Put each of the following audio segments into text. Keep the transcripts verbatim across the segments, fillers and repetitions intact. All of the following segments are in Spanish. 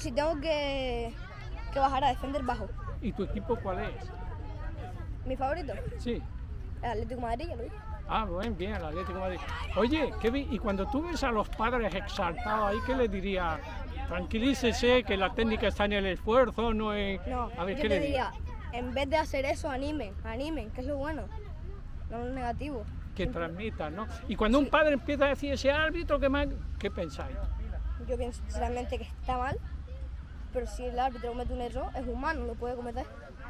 si tengo que, que bajar a defender, bajo. ¿Y tu equipo cuál es? ¿Mi favorito? Sí. El Atlético de Madrid, ya lo dije. Ah, bien, bien, el Atlético de Madrid. Oye, Kevin, y cuando tú ves a los padres exaltados ahí, ¿qué les diría? Tranquilícese, que la técnica está en el esfuerzo, no en... No, a ver, yo ¿qué te le diría, en vez de hacer eso, animen, animen, que es lo bueno, no lo negativo. Que transmitan, ¿no? Y cuando un padre empieza a decir ese árbitro, ¿qué más? ¿Qué pensáis? Yo pienso sinceramente que está mal, pero si el árbitro comete un error, es humano, lo puede cometer.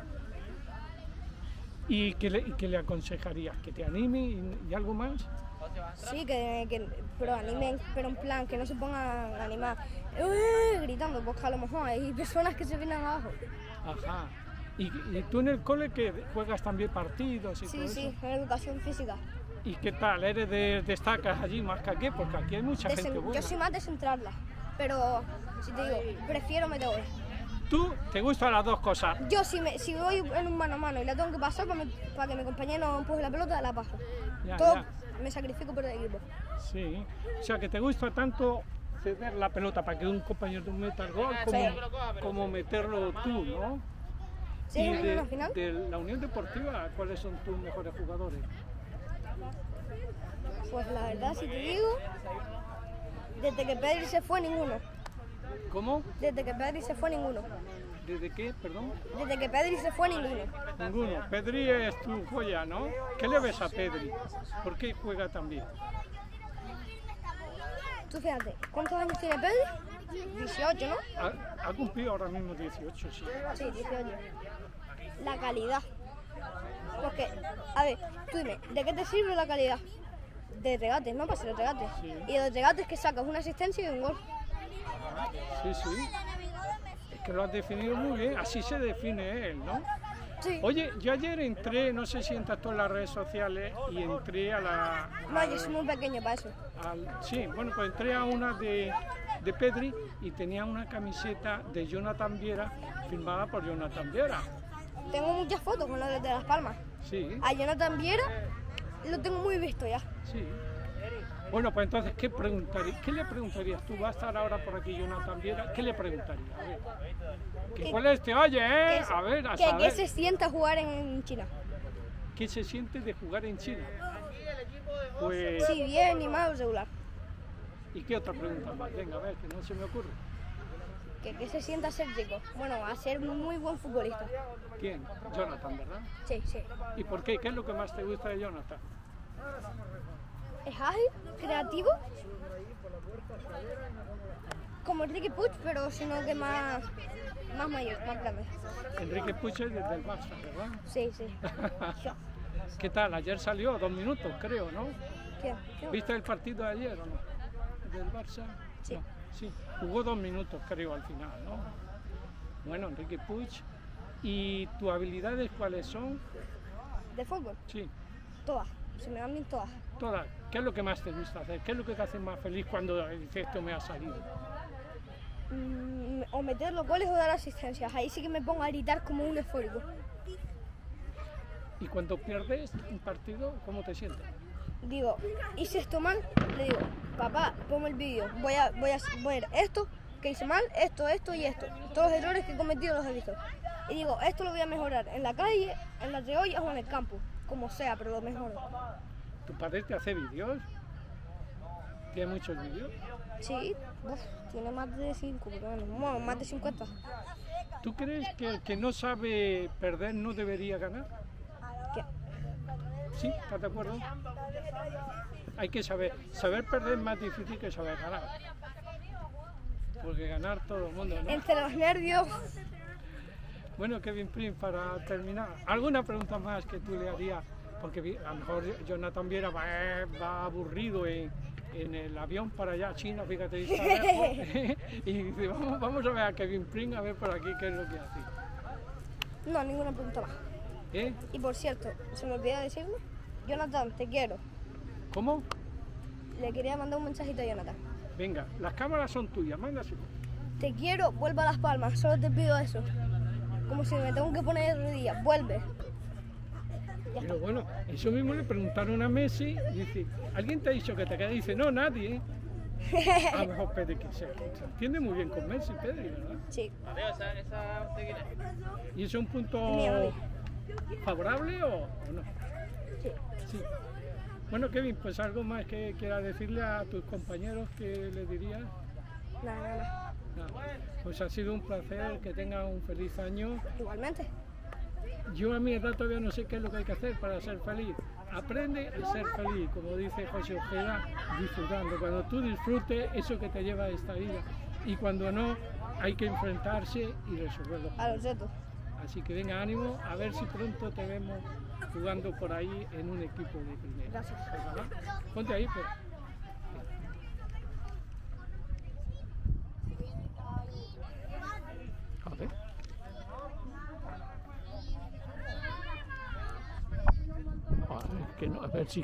¿Y qué le, y qué le aconsejarías? ¿Que te anime y, y algo más? Sí, que, que, pero animen, pero en plan, que no se pongan a animar ¡eh! Gritando, porque a lo mejor hay personas que se vienen abajo. Ajá. ¿Y, y tú en el cole que juegas también partidos y Sí, todo sí, eso? en educación física. ¿Y qué tal? ¿Eres de destacas allí más que aquí? Porque aquí hay mucha Desen- gente buena. yo soy más de centrarla, pero si te digo, prefiero meter goles. ¿Tú te gustan las dos cosas? Yo si, me, si voy en un mano a mano y la tengo que pasar para, me- para que mi compañero empuje la pelota, la paso. Ya, Todo ya. me sacrifico por el equipo. Sí. O sea, que te gusta tanto ceder la pelota para que un compañero te meta el gol como, Sí. como meterlo tú, ¿no? Sí, y en de, la final. de la Unión Deportiva, ¿cuáles son tus mejores jugadores? Pues la verdad, si te digo, desde que Pedri se fue, ninguno. ¿Cómo? Desde que Pedri se fue, ninguno. ¿Desde qué? Perdón. Desde que Pedri se fue, ninguno. Ninguno. Pedri es tu joya, ¿no? ¿Qué le ves a Pedri? ¿Por qué juega tan bien? Tú fíjate, ¿cuántos años tiene Pedri? dieciocho, ¿no? Ha, ha cumplido ahora mismo dieciocho, sí. Sí, dieciocho. La calidad. Porque, a ver, tú dime, ¿de qué te sirve la calidad? De regates, ¿no? Para hacer regates. Sí. Y de los regates que sacas una asistencia y un gol. Sí, sí. Es que lo has definido muy bien. Así se define él, ¿no? Sí. Oye, yo ayer entré, no sé si entras tú en las redes sociales, y entré a la... No, yo soy muy pequeño para eso. al- sí, bueno, pues entré a una de, de Pedri y tenía una camiseta de Jonathan Viera firmada por Jonathan Viera. Tengo muchas fotos con la de Las Palmas. Sí, A Jonathan Viera lo tengo muy visto ya. sí. Bueno, pues entonces, ¿qué, preguntarí- ¿qué le preguntarías tú? ¿Va a estar ahora por aquí Jonathan Viera? ¿Qué le preguntarías? A ver. ¿Que ¿Qué- cuál es este? Oye, ¿eh? Que se- A ver, a que, saber. que se sienta jugar en China. ¿Qué se siente de jugar en China? Pues... Sí, bien animado, regular. ¿Y qué otra pregunta más? Venga, a ver, que no se me ocurre. Que, que se sienta a ser chico. Bueno, a ser muy buen futbolista. ¿Quién? Jonathan, ¿verdad? Sí, sí. ¿Y por qué? ¿Qué es lo que más te gusta de Jonathan? Es ágil, creativo. Como Enrique Puig, pero sino que más, más mayor, más grande. Enrique Puig es desde el Barça, ¿verdad? Sí, sí. Yo. ¿Qué tal? Ayer salió dos minutos, creo, ¿no? ¿Quién? Yo. ¿Viste el partido de ayer o no? ¿Del Barça? Sí. No, sí. Jugó dos minutos, creo, al final, ¿no? Bueno, Enrique Puig. ¿Y tus habilidades cuáles son? ¿De fútbol? Sí, Todas. Se me dan bien todas. todas. ¿Qué es lo que más te gusta hacer? ¿Qué es lo que te hace más feliz cuando dices esto me ha salido? Mm, o meter los goles o dar asistencias. Ahí sí que me pongo a gritar como un eufórico. ¿Y cuando pierdes un partido, cómo te sientes? Digo, hice esto mal, le digo, papá, ponme el vídeo, voy a, voy a ver esto que hice mal, esto, esto y esto. Todos los errores que he cometido los he visto. Y digo, esto lo voy a mejorar en la calle, en las reollas o en el campo, como sea, pero lo mejoro. ¿Tu padre te hace vídeos? ¿Tiene muchos vídeos? Sí, uf, tiene más de cinco, bueno, más de cincuenta. ¿Tú crees que el que no sabe perder no debería ganar? ¿Qué? ¿Sí? ¿Estás de acuerdo? Hay que saber. Saber perder es más difícil que saber ganar. Porque ganar todo el mundo, ¿no? Entre los nervios, Bueno, Kevin Prince, para terminar, ¿alguna pregunta más que tú le harías? Porque vi- a lo mejor Jonathan Viera va, va aburrido en, en el avión para allá a China, fíjate, y está lejos. Y dice, vamos, vamos a ver a Kevin Prince, a ver por aquí qué es lo que hace. no, ninguna pregunta más. ¿Eh? Y por cierto, se me olvidó decirlo, Jonathan, te quiero. ¿Cómo? Le quería mandar un mensajito a Jonathan. Venga, las cámaras son tuyas, mándaselo. Te quiero, vuelve a Las Palmas, solo te pido eso. Como si me tengo que poner de rodillas, vuelve. Pero bueno, eso mismo le preguntaron a Messi y dice, ¿alguien te ha dicho que te quedas? Y dice, no, nadie. A lo mejor Pedri que se, se entiende muy bien con Messi, Pedri, ¿verdad? Sí. Mateo, ¿esa, esa usted quién es? ¿Y eso es un punto Mía, vale. favorable o, o no? Sí. Sí. Bueno, Kevin, pues algo más que quieras decirle a tus compañeros que les dirías. Nada, nada. Nada. Pues ha sido un placer, que tengan un feliz año. Igualmente. Yo a mi edad todavía no sé qué es lo que hay que hacer para ser feliz. Aprende a ser feliz, como dice José Ojeda, disfrutando. Cuando tú disfrutes, eso que te lleva a esta vida. Y cuando no, hay que enfrentarse y resolverlo. A los retos. Así que venga, ánimo, a ver si pronto te vemos jugando por ahí en un equipo de primera. Gracias. Ponte ahí, pues.